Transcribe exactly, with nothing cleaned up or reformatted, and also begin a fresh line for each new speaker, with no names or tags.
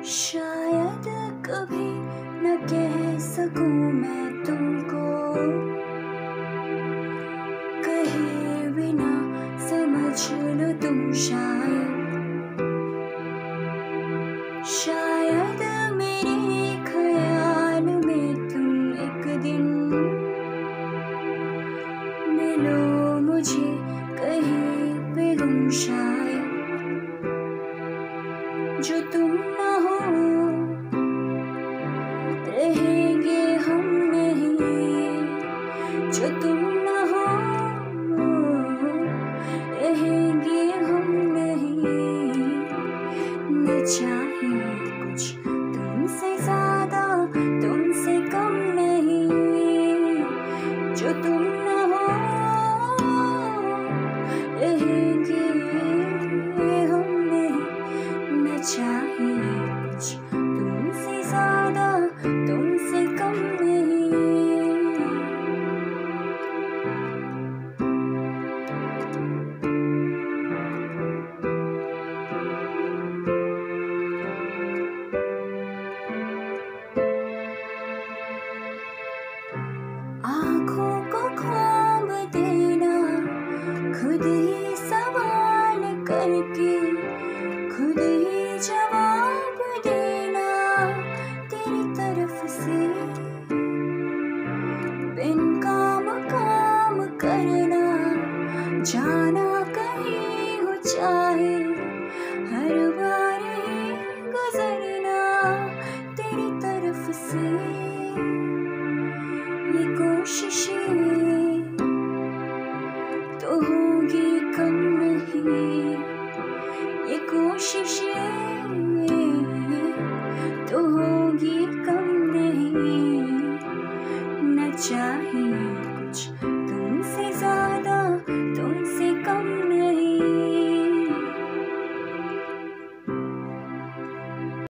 शायद कभी न कह सकूं मैं तुमको, कहे बिना समझ लो तुम शायद। शायद मेरे ख्याल में तुम एक दिन मिलो मुझे कहीं पे गुम शायद। जो तुम ना हो रहेंगे हम नहीं, जो तुम ना हो रहेंगे हम नहीं। न चाहिए कुछ तुमसे ज्यादा तुमसे कम नहीं, जो तुम ना हो रहेंगे हम नहीं। न चाहिए कुछ तुमसे ज्यादा तुमसे कम नहीं। आँखों को ख्वाब देना, खुद ही सवाल करके खुद ही जवाब देना तेरी तरफ से। बिन काम काम करना, जाना कहीं हो चाहे हर बार ही गुजरना तेरी तरफ से। ये कोशिशें तो होगी कम नहीं, ये कोशिशें तो होगी कम नहीं। न चाहिए कुछ